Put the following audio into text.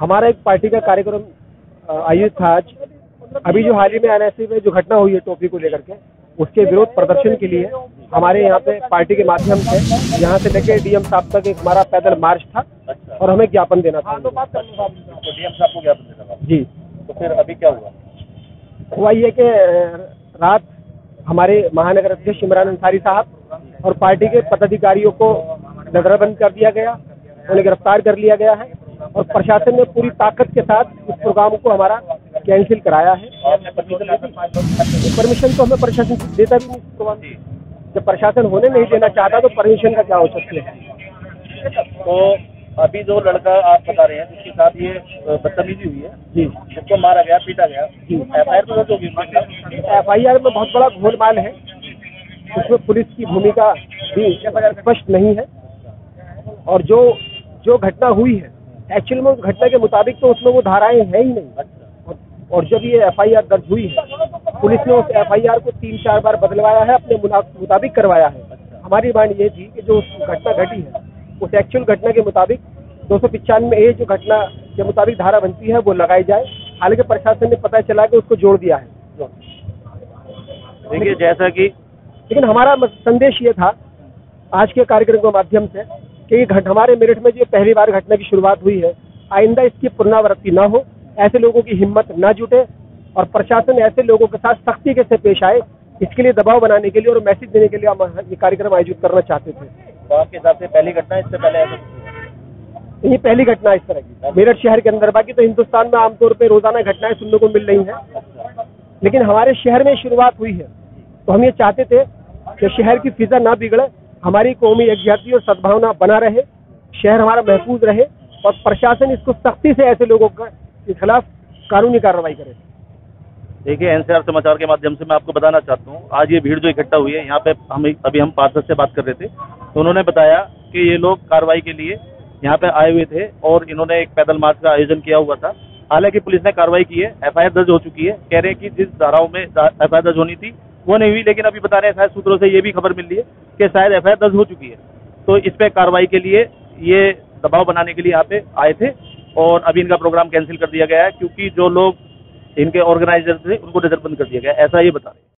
हमारा एक पार्टी का कार्यक्रम आयोजित था आज। अभी जो हाल ही में एनएससी में जो घटना हुई है टोपी को लेकर के, उसके विरोध प्रदर्शन के लिए हमारे यहाँ पे पार्टी के माध्यम से यहाँ से लेके डीएम साहब तक एक हमारा पैदल मार्च था और हमें ज्ञापन देना था। तो डीएम साहब को ज्ञापन देना था जी। तो फिर अभी क्या हुआ ये कि रात हमारे महानगर अध्यक्ष इमरान अंसारी साहब और पार्टी के पदाधिकारियों को नजरबंद कर दिया गया, उन्हें गिरफ्तार कर लिया गया है और प्रशासन ने पूरी ताकत के साथ इस प्रोग्राम को हमारा कैंसिल कराया है। परमिशन तो हमें प्रशासन देता भी नहीं। जब प्रशासन होने नहीं देना चाहता तो परमिशन का क्या हो सकता है। तो अभी जो लड़का आप बता रहे हैं जिसके साथ ये बदतमीजी हुई है जी, जिसको मारा गया पीटा गया, एफआईआर तो दर्ज होगी। एफआईआर में बहुत बड़ा गोलमाल है, उसमें पुलिस की भूमिका भी स्पष्ट नहीं है और जो घटना हुई है एक्चुअल में घटना के मुताबिक तो उसमें वो धाराएं हैं ही नहीं। और जब ये एफआईआर दर्ज हुई है, पुलिस ने उस एफआईआर को 3-4 बार बदलवाया है, अपने मुताबिक करवाया है। हमारी मांग ये थी कि जो घटना घटी है उस एक्चुअल घटना के मुताबिक 295A जो घटना के मुताबिक धारा बनती है वो लगाई जाए। हालांकि प्रशासन ने पता चला कि उसको जोड़ दिया है। देखिए जैसा कि लेकिन हमारा संदेश ये था आज के कार्यक्रम के माध्यम से कि हमारे मेरठ में जो पहली बार घटना की शुरुआत हुई है, आइंदा इसकी पुनरावृत्ति न हो, ऐसे लोगों की हिम्मत न जुटे और प्रशासन ऐसे लोगों के साथ सख्ती के से पेश आए, इसके लिए दबाव बनाने के लिए और मैसेज देने के लिए हम ये कार्यक्रम आयोजित करना चाहते थे। तो आपके हिसाब से पहली घटना, इससे पहले ये पहली घटना इस तरह की मेरठ शहर के अंदर। बाकी तो हिंदुस्तान में आमतौर पर रोजाना घटनाएं सुनने को मिल रही हैं, लेकिन हमारे शहर में शुरुआत हुई है तो हम ये चाहते थे कि शहर की फिजा ना बिगड़े, हमारी कौमी एकजुटता और सद्भावना बना रहे, शहर हमारा महफूज रहे और प्रशासन इसको सख्ती से ऐसे लोगों के खिलाफ कानूनी कार्रवाई करे। देखिए एनसीआर समाचार के माध्यम से मैं आपको बताना चाहता हूँ, आज ये भीड़ जो इकट्ठा हुई है यहाँ पे हम पार्षद से बात कर रहे थे तो उन्होंने बताया कि ये लोग कार्रवाई के लिए यहाँ पे आए हुए थे और इन्होंने एक पैदल मार्च का आयोजन किया हुआ था। हालांकि पुलिस ने कार्रवाई की है, एफआईआर दर्ज हो चुकी है। कह रहे हैं कि जिस धाराओं में एफआईआर दर्ज होनी थी वो नहीं हुई, लेकिन अभी बता रहे हैं शायद सूत्रों से ये भी खबर मिल रही है कि शायद एफआईआर दर्ज हो चुकी है। तो इस पे कार्रवाई के लिए ये दबाव बनाने के लिए यहाँ पे आए थे और अभी इनका प्रोग्राम कैंसिल कर दिया गया है क्योंकि जो लोग इनके ऑर्गेनाइजर थे उनको नजरबंद कर दिया गया, ऐसा ये बता रहे हैं।